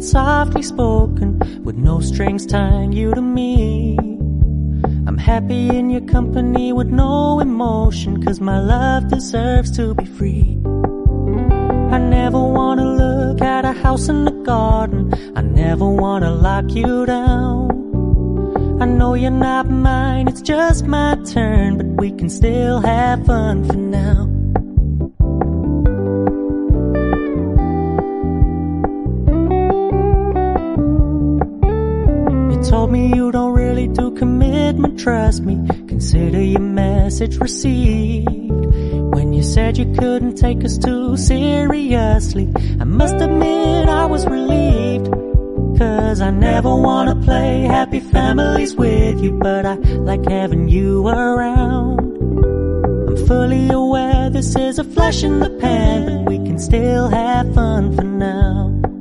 it softly spoken, with no strings tying you to me. I'm happy in your company with no emotion, 'cause my love deserves to be free. I never wanna look at a house in the garden, I never wanna lock you down. I know you're not mine, it's just my turn, but we can still have fun for now. You told me you don't really do commitment, trust me, consider your message received. When you said you couldn't take us too seriously, I must admit I was relieved. 'Cause I never wanna play happy families with you, but I like having you around. I'm fully aware this is a flash in the pan, but we can still have fun for now.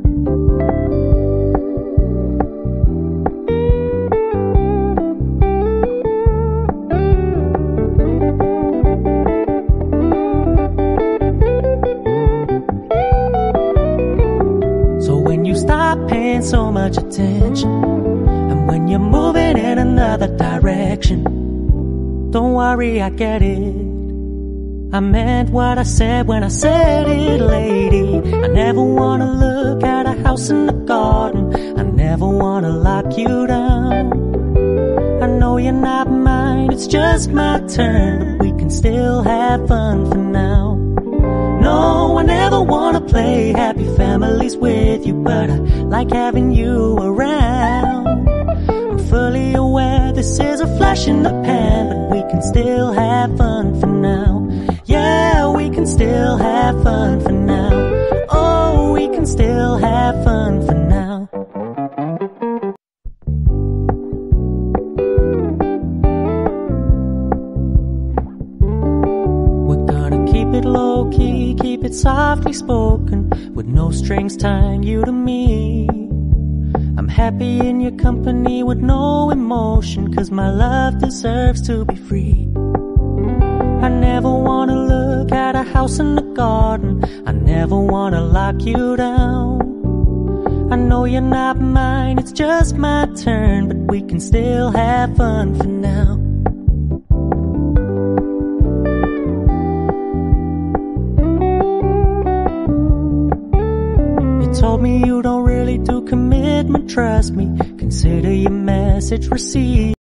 Stop paying so much attention, and when you're moving in another direction, don't worry, I get it. I meant what I said when I said it, lady. I never wanna look at a house in the garden, I never wanna lock you down. I know you're not mine, it's just my turn, but we can still have fun for now. No, I never wanna play happy families with you, but I like having you around. I'm fully aware this is a flash in the pan, but we can still have fun for now. Yeah, we can still have fun for now. Oh, we can still have fun for now. Keep it low-key, keep it softly spoken, with no strings tying you to me. I'm happy in your company with no emotion, 'cause my love deserves to be free. I never wanna look at a house in the garden, I never wanna lock you down. I know you're not mine, it's just my turn, but we can still have fun for now. Told me you don't really do commitment, trust me, consider your message received.